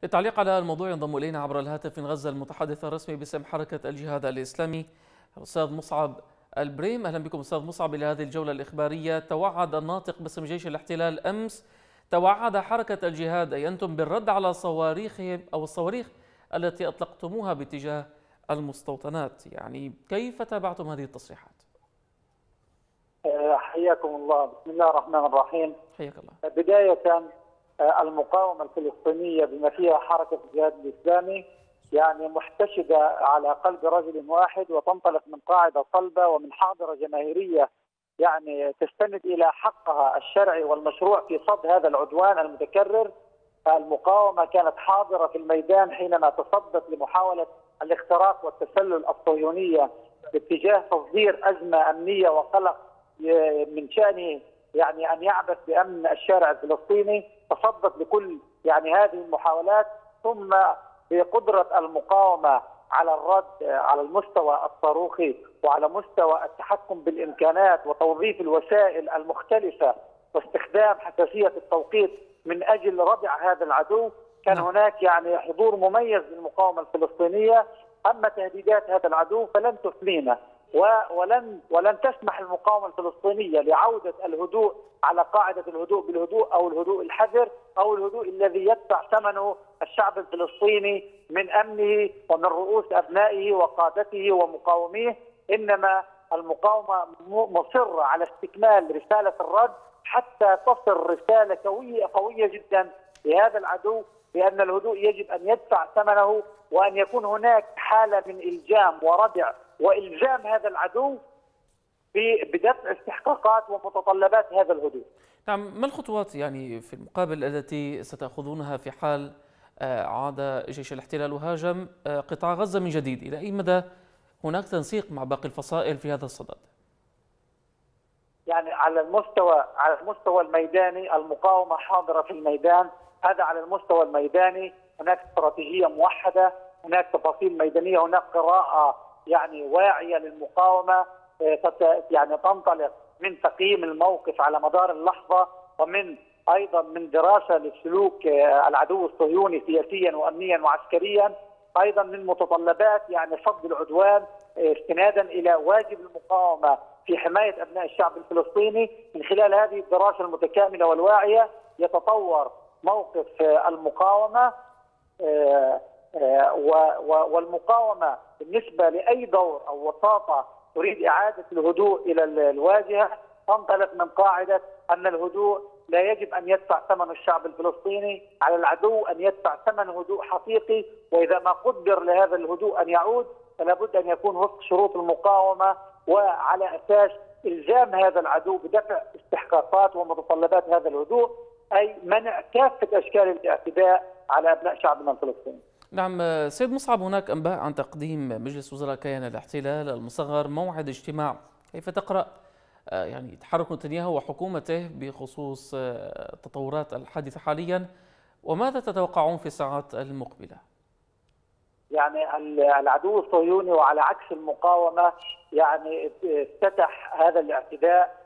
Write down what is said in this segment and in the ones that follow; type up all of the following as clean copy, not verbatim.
للتعليق على الموضوع ينضم إلينا عبر الهاتف من غزة المتحدث الرسمي باسم حركة الجهاد الإسلامي الأستاذ مصعب البريم. أهلا بكم أستاذ مصعب إلى هذه الجولة الإخبارية. توعد الناطق باسم جيش الاحتلال أمس، توعد حركة الجهاد أي أنتم بالرد على صواريخهم أو الصواريخ التي أطلقتموها باتجاه المستوطنات، يعني كيف تابعتم هذه التصريحات؟ حياكم الله. بسم الله الرحمن الرحيم. حياك الله. بداية المقاومة الفلسطينية بما فيها حركة الجهاد الإسلامي يعني محتشدة على قلب رجل واحد، وتنطلق من قاعدة صلبة ومن حاضرة جماهيرية يعني تستند إلى حقها الشرعي والمشروع في صد هذا العدوان المتكرر. المقاومة كانت حاضرة في الميدان حينما تصدت لمحاولة الاختراق والتسلل الصهيونية باتجاه تصدير أزمة أمنية وقلق من شأنه يعني أن يعبث بأمن الشارع الفلسطيني. تصدت لكل يعني هذه المحاولات، ثم بقدرة المقاومة على الرد على المستوى الصاروخي وعلى مستوى التحكم بالإمكانات وتوظيف الوسائل المختلفة واستخدام حساسية التوقيت من أجل ردع هذا العدو. كان هناك يعني حضور مميز للمقاومة الفلسطينية. أما تهديدات هذا العدو فلن تثنينا ولن تسمح المقاومة الفلسطينية لعودة الهدوء على قاعدة الهدوء بالهدوء أو الهدوء الحذر أو الهدوء الذي يدفع ثمنه الشعب الفلسطيني من أمنه ومن رؤوس أبنائه وقادته ومقاوميه. إنما المقاومة مصرة على استكمال رسالة الرد حتى تصل رسالة قوية جدا لهذا العدو بأن الهدوء يجب أن يدفع ثمنه، وأن يكون هناك حالة من إلجام وردع وإلزام هذا العدو بدفع استحقاقات ومتطلبات هذا الهدوء. نعم، ما الخطوات يعني في المقابل التي ستأخذونها في حال عاد جيش الاحتلال وهاجم قطاع غزة من جديد؟ إلى أي مدى هناك تنسيق مع باقي الفصائل في هذا الصدد؟ يعني على المستوى الميداني المقاومة حاضرة في الميدان. هذا على المستوى الميداني هناك استراتيجية موحدة، هناك تفاصيل ميدانية، هناك قراءة يعني واعية للمقاومة يعني تنطلق من تقييم الموقف على مدار اللحظة، ومن أيضا من دراسة لسلوك العدو الصهيوني سياسيا وأمنيا وعسكريا، أيضا من متطلبات يعني صد العدوان استنادا إلى واجب المقاومة في حماية أبناء الشعب الفلسطيني. من خلال هذه الدراسة المتكاملة والواعية يتطور موقف المقاومة، والمقاومة بالنسبة لأي دور أو وساطة تريد إعادة الهدوء إلى الواجهة تنطلق من قاعدة أن الهدوء لا يجب أن يدفع ثمن الشعب الفلسطيني، على العدو أن يدفع ثمن هدوء حقيقي، وإذا ما قدر لهذا الهدوء أن يعود فلا بد أن يكون وفق شروط المقاومة وعلى أساس إلزام هذا العدو بدفع استحقاقات ومتطلبات هذا الهدوء، أي منع كافة أشكال الاعتداء على أبناء شعبنا الفلسطيني. نعم سيد مصعب، هناك أنباء عن تقديم مجلس وزراء كيان الاحتلال المصغر موعد اجتماع، كيف تقرأ يعني تحرك نتنياهو وحكومته بخصوص التطورات الحادثة حاليا، وماذا تتوقعون في الساعات المقبلة؟ يعني العدو الصهيوني وعلى عكس المقاومة يعني افتتح هذا الاعتداء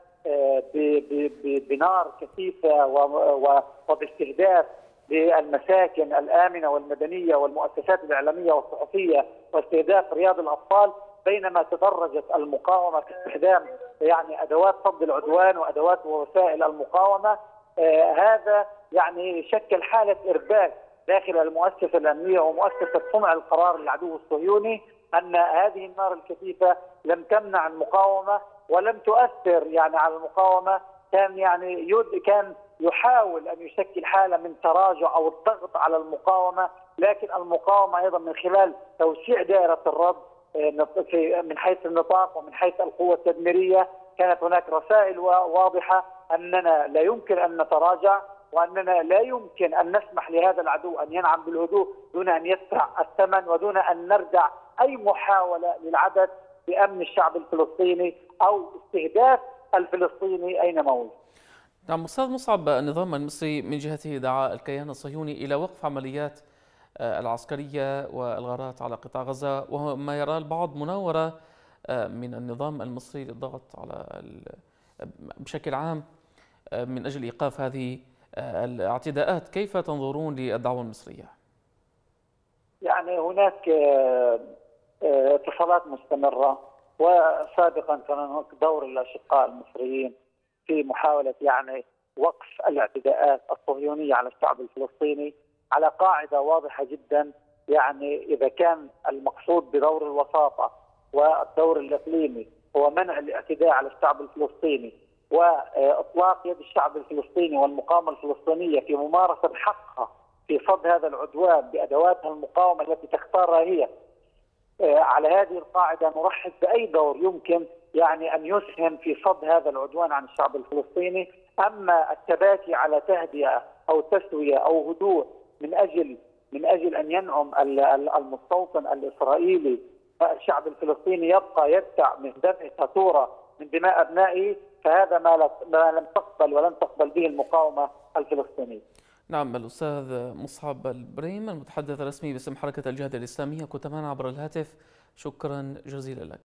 بنار كثيفة وباستهداف للمساكن الآمنة والمدنية والمؤسسات الإعلامية والصحفية واستهداف رياض الأطفال، بينما تدرجت المقاومة في استخدام يعني أدوات صد العدوان وأدوات ووسائل المقاومة. هذا يعني شكل حالة إرباك داخل المؤسسة الأمنية ومؤسسة صنع القرار للعدو الصهيوني، أن هذه النار الكثيفة لم تمنع المقاومة ولم تؤثر يعني على المقاومة. كان يحاول أن يشكل حالة من تراجع أو الضغط على المقاومة، لكن المقاومة أيضا من خلال توسيع دائرة الرد من حيث النطاق ومن حيث القوة التدميرية كانت هناك رسائل واضحة أننا لا يمكن أن نتراجع، وأننا لا يمكن أن نسمح لهذا العدو أن ينعم بالهدوء دون أن يدفع الثمن ودون أن نردع أي محاولة للعبث بأمن الشعب الفلسطيني أو استهداف الفلسطيني أينما وجد. نعم أستاذ مصعب، النظام المصري من جهته دعا الكيان الصهيوني إلى وقف عمليات العسكرية والغارات على قطاع غزة، وما يرى البعض مناورة من النظام المصري للضغط على بشكل عام من أجل إيقاف هذه الاعتداءات. كيف تنظرون للدعوة المصرية؟ يعني هناك اتصالات مستمرة، وسابقا كان هناك دور الأشقاء المصريين في محاولة يعني وقف الاعتداءات الصهيونية على الشعب الفلسطيني على قاعدة واضحة جدا. يعني إذا كان المقصود بدور الوساطة والدور الإقليمي هو منع الاعتداء على الشعب الفلسطيني وإطلاق يد الشعب الفلسطيني والمقاومة الفلسطينية في ممارسة حقها في صد هذا العدوان بأدواتها المقاومة التي تختارها هي، على هذه القاعدة نرحب بأي دور يمكن يعني أن يسهم في صد هذا العدوان عن الشعب الفلسطيني. أما التباكي على تهدئة أو تسوية أو هدوء من أجل أن ينعم المستوطن الإسرائيلي الشعب الفلسطيني يبقى يدفع من دمه فاتورة من دماء أبنائه، فهذا ما لم تقبل ولن تقبل به المقاومة الفلسطينية. نعم، الأستاذ مصعب البريم المتحدث الرسمي باسم حركة الجهاد الإسلامية كنت معنا عبر الهاتف، شكرا جزيلا لك.